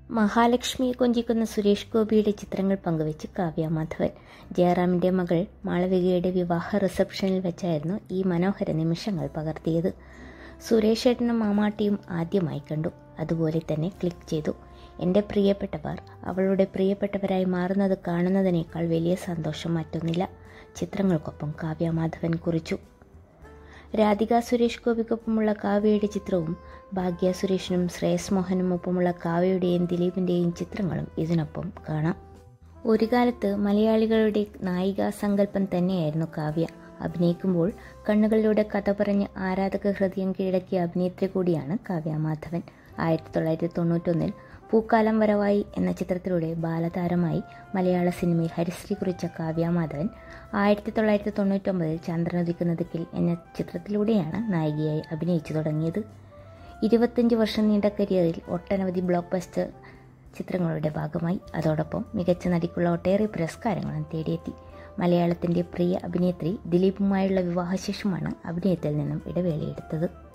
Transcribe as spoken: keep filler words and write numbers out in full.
മഹാലക്ഷ്മിയെ കൊഞ്ചിക്കുന്ന സുരേഷ് ഗോപിയുടെ ചിത്രങ്ങൾ പങ്കുവെച്ച് കാവ്യ മാധവൻ. ജയറാമിൻ്റെ മകൾ മാളവികയുടെ വിവാഹ റിസപ്ഷനിൽ വെച്ചായിരുന്നു ഈ മനോഹര നിമിഷങ്ങൾ പകർത്തിയത്. സുരേഷ് ഏട്ടനും മാമാട്ടിയും ആദ്യമായി കണ്ടു, അതുപോലെ തന്നെ ക്ലിക്ക് ചെയ്തു. എൻ്റെ പ്രിയപ്പെട്ടവർ അവളുടെ പ്രിയപ്പെട്ടവരായി മാറുന്നത് കാണുന്നതിനേക്കാൾ വലിയ സന്തോഷം മറ്റൊന്നില്ല, ചിത്രങ്ങൾക്കൊപ്പം കാവ്യ മാധവൻ കുറിച്ചു. രാധിക സുരേഷ് ഗോപിക്കൊപ്പമുള്ള കാവ്യയുടെ ചിത്രവും ഭാഗ്യ സുരേഷിനും ശ്രേയസ് മോഹനും ഒപ്പമുള്ള കാവ്യയുടെയും ദിലീപിൻ്റെയും ചിത്രങ്ങളും ഇതിനൊപ്പം കാണാം. ഒരു കാലത്ത് മലയാളികളുടെ നായികാ സങ്കല്പം തന്നെയായിരുന്നു കാവ്യ. അഭിനയിക്കുമ്പോൾ കണ്ണുകളിലൂടെ കഥ പറഞ്ഞ് ആരാധക ഹൃദയം കീഴടക്കിയ അഭിനേത്രി കൂടിയാണ് കാവ്യ മാധവൻ. ആയിരത്തി തൊള്ളായിരത്തി തൊണ്ണൂറ്റൊന്നിൽ പൂക്കാലം വരവായി എന്ന ചിത്രത്തിലൂടെ ബാലതാരമായി മലയാള സിനിമയിൽ ഹരിശ്രീ കുറിച്ച കാവ്യ മാധവൻ ആയിരത്തി തൊള്ളായിരത്തി തൊണ്ണൂറ്റൊമ്പതിൽ ചന്ദ്രനുദിക്കുന്ന ദിക്കിൽ എന്ന ചിത്രത്തിലൂടെയാണ് നായികയായി അഭിനയിച്ചു തുടങ്ങിയത്. ഇരുപത്തഞ്ച് വർഷം നീണ്ട കരിയറിൽ ഒട്ടനവധി ബ്ലോക്ക് ബസ്റ്റർ ചിത്രങ്ങളുടെ ഭാഗമായി. അതോടൊപ്പം മികച്ച നടിക്കുള്ള ഒട്ടേറെ പുരസ്കാരങ്ങളും തേടിയെത്തി. മലയാളത്തിൻ്റെ പ്രിയ അഭിനേത്രി ദിലീപുമായുള്ള വിവാഹശേഷമാണ് അഭിനയത്തിൽ നിന്നും ഇടവേളയെടുത്തത്.